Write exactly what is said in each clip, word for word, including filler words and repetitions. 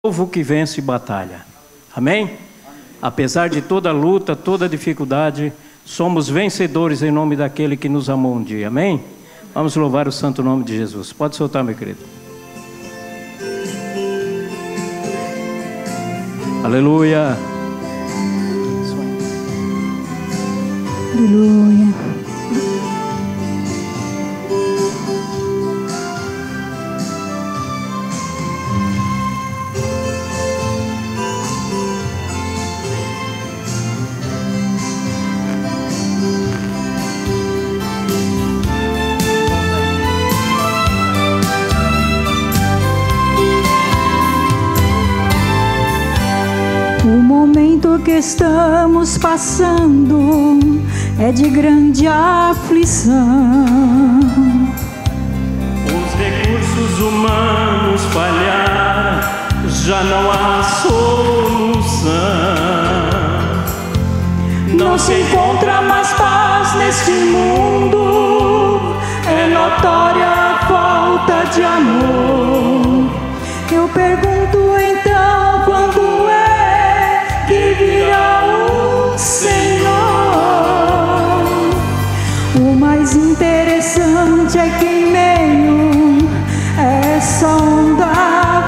Povo que vence batalha. Amém? Apesar de toda luta, toda dificuldade, somos vencedores em nome daquele que nos amou um dia. Amém? Vamos louvar o santo nome de Jesus. Pode soltar, meu querido. Aleluia. Aleluia. O momento que estamos passando é de grande aflição. Os recursos humanos falharam, já não há solução. Não se encontra mais paz neste mundo, é notória a falta de amor. Eu pergunto então, quando é que virá o Senhor? O mais interessante é que em meio a essa onda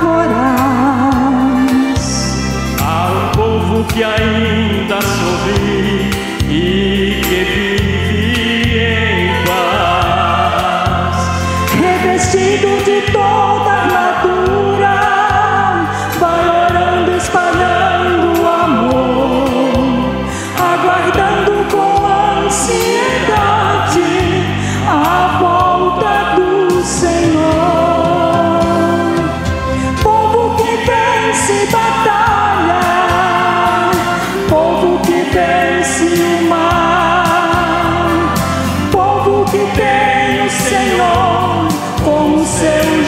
voraz há um povo que ainda sorri e que vive em paz, revestido de toda armadura, vai orando, espalhando amor, aguardando com ansiedade a volta do Senhor. Povo que vence batalha, povo que vence o mal, povo que tem o Senhor como seu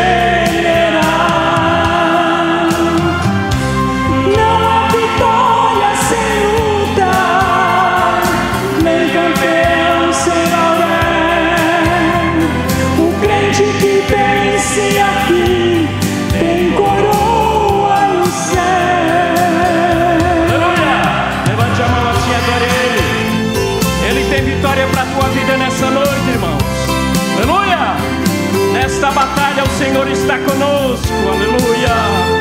general. Não há vitória sem luta, nem campeão sem laurel. O crente que vence aqui tem coroa no céu. Aleluia! Levante a mão assim, adore Ele. Ele tem vitória para a tua vida nessa noite, irmãos. Aleluia! Nesta batalha o Senhor está conosco. Aleluia!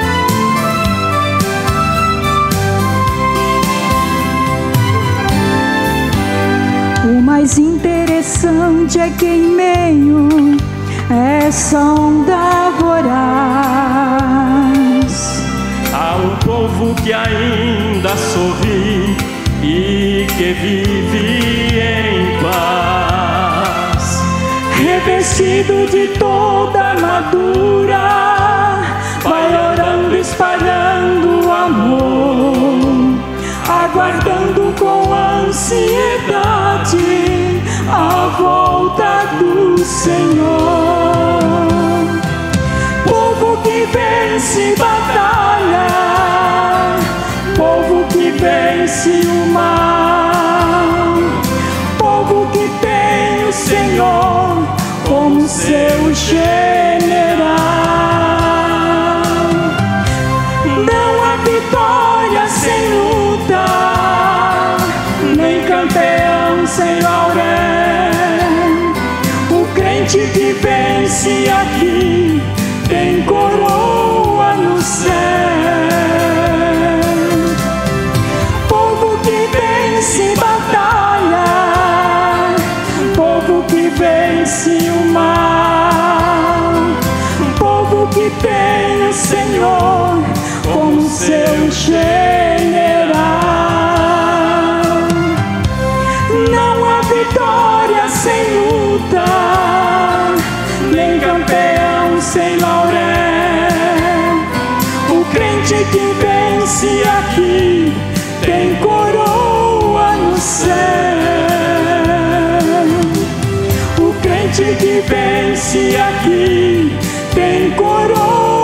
O mais interessante é que em meio a essa onda voraz Há um povo que ainda sorri e que vive em paz, revestido de toda armadura, vai orando, espalhando amor, aguardando com ansiedade a volta do Senhor. Povo que vence batalha, povo que vence o mal, povo que tem o Senhor como seu general. Não há vitória sem luta, nem campeão sem laurel. O crente que vence aqui tem coroa no céu. Povo que vence batalha, povo que vence o mal, povo que tem o Senhor como seu general. Não há vitória sem luta, nem campeão sem laurel. O crente que vence aqui tem coroa no céu. O crente que vence aqui tem coroa